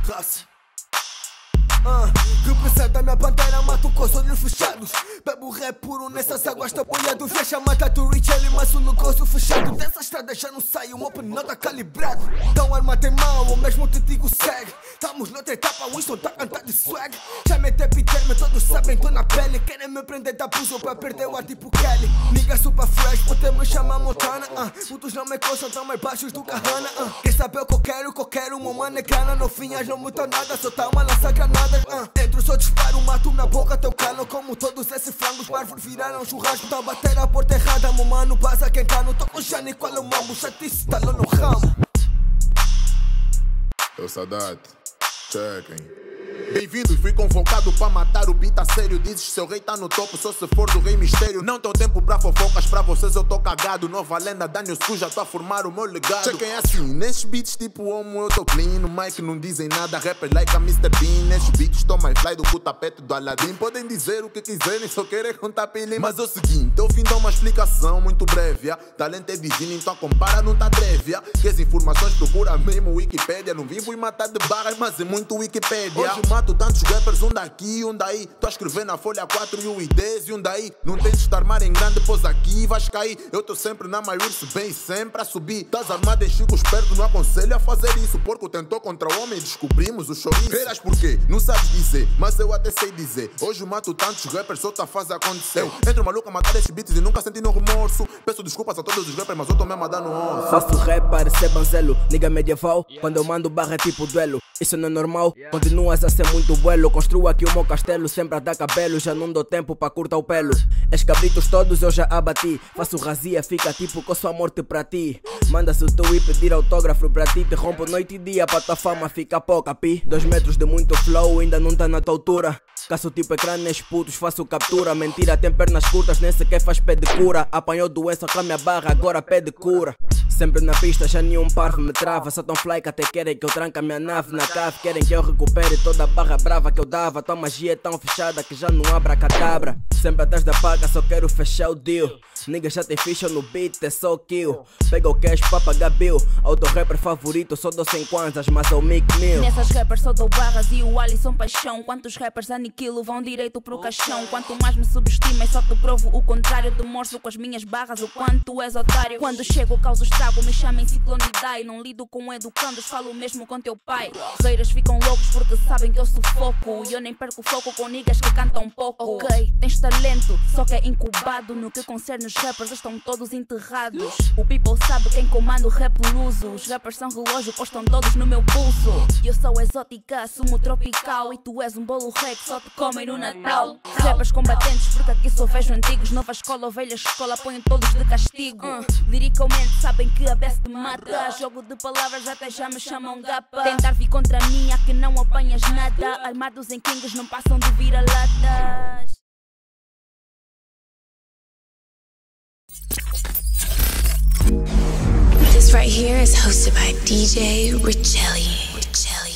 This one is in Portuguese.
raça. Representa a minha bandeira, mato com os olhos fechados. Bebo rap puro nessas águas, tá boiado. Vê chamada do Rich Ellie, mas o negócio fechado. Dessa estrada já não sai, o open não tá calibrado. Então arma tem mão, ou mesmo te digo segue. Tamo noutra etapa, o Winston tá cantando de swag. Já me depitei-me, todos sabem, tô na pele. Querem me prender da puso pra perder o ar tipo Kelly. Nigga super fresh, pode me chamar Montana. Muitos não me coçam, tão mais baixos do Carrana. Quer saber o que eu quero, uma mano é grana. No fim, as não muda nada, só tá uma lança granadas. Dentro só disparo, mato na boca teu cano. Como todos esses frangos, bárbaros viraram churrasco. Tá a bater a porta errada, meu mano, passa quem tá. Não tô com Jani, qual é o mambo? Chatice, talão no ramo. Eu saudade, chequem. Bem-vindos, fui convocado para matar o beat a sério. Dizes seu rei tá no topo, só se for do rei mistério. Não tenho tempo pra fofocas, pra vocês eu tô cagado. Nova lenda, Daniel Su, já tô a formar o meu legado. Chequem assim, nesses beats tipo homo eu tô clean. No mic não dizem nada, rapper like a Mr. Bean. Nesses beats tô mais fly do que o tapete do Aladdin. Podem dizer o que quiserem, só querem contar pilim. Mas é o seguinte, eu vim dar uma explicação muito breve. Talento é divino, então compara, não tá breve. Que as informações procura mesmo Wikipedia. Não vivo e matar de barras, mas é muito Wikipedia. Hoje mato tantos rappers, um daqui, um daí. Tô a escrever na folha 4 e o I10 e um daí. Não tentes estar mar em grande, pois aqui vais cair. Eu tô sempre na Myrips, bem sempre a subir. Tás armado em Chico esperto, não aconselho a fazer isso. Porco tentou contra o homem e descobrimos o chouriço. Verás porquê? Não sabes dizer, mas eu até sei dizer. Hoje mato tantos rappers, só tá a fase acontecer. Entro maluco a matar esses beats e nunca senti no remorso. Peço desculpas a todos os rappers, mas eu tô mesmo a dar no osso. Faço rap para ser banzelo, nigga medieval. Quando eu mando barra é tipo duelo. Isso não é normal, continuas a ser muito buelo. Construo aqui o meu castelo, sempre a dar cabelo. Já não dou tempo pra curtar o pelo. Es cabritos todos eu já abati. Faço razia, fica tipo que eu sou a morte pra ti. Manda-se o teu e pedir autógrafo pra ti. Te rompo noite e dia pra tua fama fica pouca, pi. 2 metros de muito flow, ainda não tá na tua altura. Caço tipo ecrã nesses putos, faço captura. Mentira, tem pernas curtas, nem sequer faz pé de cura. Apanhou doença com a minha barra, agora pede cura. Sempre na pista, já nenhum parvo me trava. Só tão fly que até querem que eu tranque a minha nave na cave. Querem que eu recupere toda a barra brava que eu dava. Tua magia é tão fechada que já não abra cadabra. Sempre atrás da paga, só quero fechar o deal. Nigga já tem ficha no beat, é só kill. Pega o cash pra pagar bill. Auto rapper favorito, só dou 100 kwanzas, mas é o Mick Mill. Nessas rappers só dou barras e o Alisson paixão. Quantos rappers aniquilo vão direito pro caixão. Quanto mais me subestimem, só te provo o contrário. Te mostro com as minhas barras o quanto és otário. Quando chego causo estrago, me chamem ciclone e dai. Não lido com educandos, falo mesmo com teu pai. Reiras ficam loucos porque sabem que eu sufoco. E eu nem perco foco com niggas que cantam pouco. Ok, tens talento, só que é incubado. No que concerne os rappers, estão todos enterrados. O people sabe quem comanda o rap luso. Os rappers são relógio, postam todos no meu pulso. Eu sou exótica, assumo tropical. E tu és um bolo rei que só te comem no Natal. Rappers combatentes, porque aqui só vejo antigos. Nova escola, ovelhas, escola, põem todos de castigo. Liricalmente sabem que a best mata. Jogo de palavras até já me chamam gapa. Tentar vir contra mim, aqui não apanhas nada. Armados em kings não passam de vira-latas. This right here is hosted by DJ Rich Ellie.